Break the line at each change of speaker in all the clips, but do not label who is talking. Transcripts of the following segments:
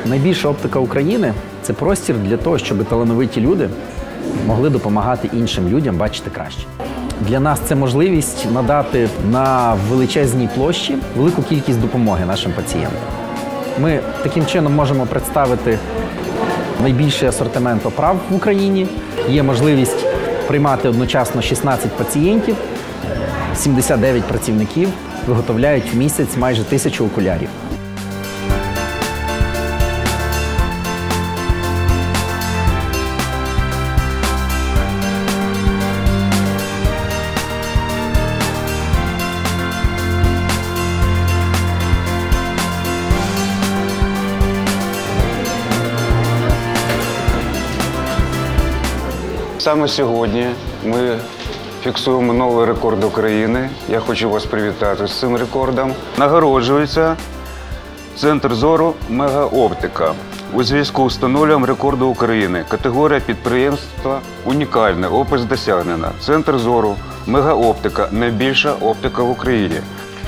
Найбільша оптика України – це простір для того, щоб талановиті люди могли допомагати іншим людям бачити краще. Для нас це можливість надати на величезній площі велику кількість допомоги нашим пацієнтам. Ми таким чином можемо представити найбільший асортимент оправ в Україні. Є можливість приймати одночасно 16 пацієнтів, 79 працівників виготовляють в місяць майже 1000 окулярів.
Саме сьогодні ми фіксуємо новий рекорд України. Я хочу вас привітати з цим рекордом. Нагороджується Центр зору «Мегаоптика» у зв'язку з встановленням рекорду України. Категорія підприємства унікальне, опис досягнена. Центр зору «Мегаоптика» – найбільша оптика в Україні.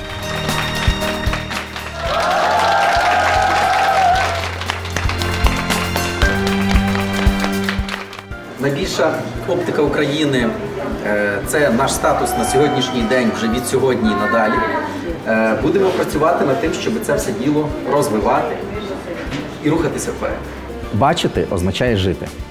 Найбільша оптика України – це наш статус на сьогоднішній день, вже від сьогодні і надалі. Будемо працювати над тим, щоб це все діло розвивати і рухатися вперед. Бачити означає жити.